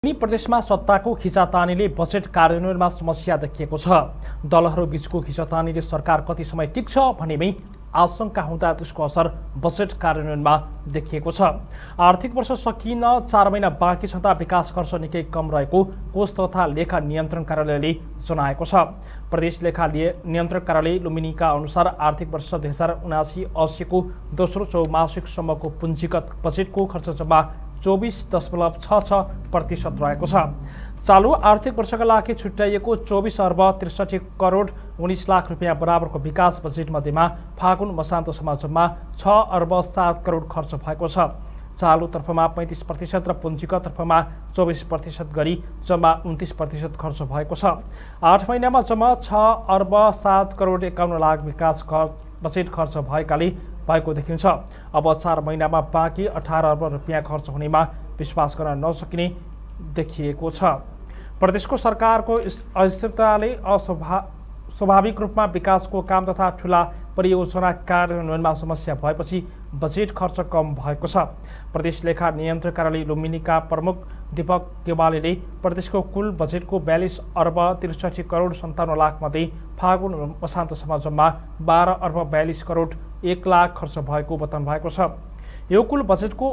प्रदेशमा सत्ताको खिचातानीले बजेट कार्यान्वयनमा समस्या देखिएको छ। दलहरू बीचको खिचातानीले सरकार कति समय टिक्छ भन्नेमै आशंका हुँदा त्यसको असर बजेट कार्यान्वयनमा देखिएको छ। आर्थिक वर्ष सकिन 4 महिना बाँकी छँदा विकास खर्च निकै कम रहेको कोष तथा लेखा नियन्त्रण कार्यालयले जनाएको छ। प्रदेश लेखा नियन्त्रण कार्यालय लुम्बिनीका अनुसार आर्थिक वर्ष 2079-80 को दोस्रो चौमासिकसम्मको पुँजीगत बजेटको खर्च जम्मा 24.66% रहेको छ। चालू आर्थिक वर्षका लागि छुट्याइएको 24 अर्ब 63 करोड 19 लाख रुपियाँ बराबरको विकास बजेट मध्येमा फागुन मसान्तसम्म जम्मा 6 अर्ब 7 करोड खर्च भएको छ। चालू तर्फमा 35% र पुँजीगत तर्फमा 24% गरी जम्मा 29% खर्च भएको छ। 8 महिनामा जम्मा 6 अर्ब 7 करोड 51 लाख विकास बजेट खर्च भएकाले भएको देखिन्छ। अब 4 महिनामा बाँकी 18 अर्ब रुपियाँ खर्च हुनेमा विश्वास गर्न नसकिने देखिएको छ। प्रदेशको सरकारको अस्थिरताले स्वाभाविक रूपमा विकासको काम तथा ठूला परियोजना कार्यान्वयनमा समस्या भएपछि बजेट खर्च कम भएको छ। प्रदेश लेखा नियन्त्रण कार्यालय लुम्बिनीका प्रमुख दीपक गेवालीले प्रदेशको कुल बजेटको 42 अर्ब 63 करोड 57 लाख मध्ये फागुन मसान्तसम्म जम्मा 12 अर्ब 42 करोड 1 लाख खर्च भएको बताउनु भएको छ। यो कुल बजेटको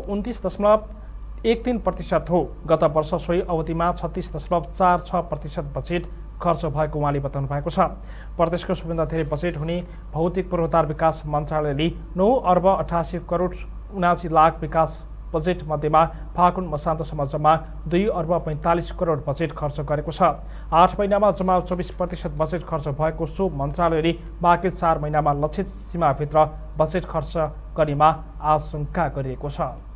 29.13% हो। गत वर्ष सोही अवधिमा 36.46% बजेट खर्च भएको उहाँले बताउनु भएको छ। प्रदेशको सबैभन्दा धेरै बजेट हुने भौतिक पूर्वाधार विकास मन्त्रालयले 9 अर्ब 88 करोड 79 लाख विकास बजेट मध्येमा फागुन मसान्तसम्म जम्मा 2 अर्ब 45 करोड बजेट खर्च गरेको छ। 8 महिनामा जम्मा 24% बजेट खर्च भएको सो मन्त्रालयले बाँकी 4 महिनामा लक्षित सीमाभित्र बजेट खर्च गर्नेमा आशंका गरिएको छ।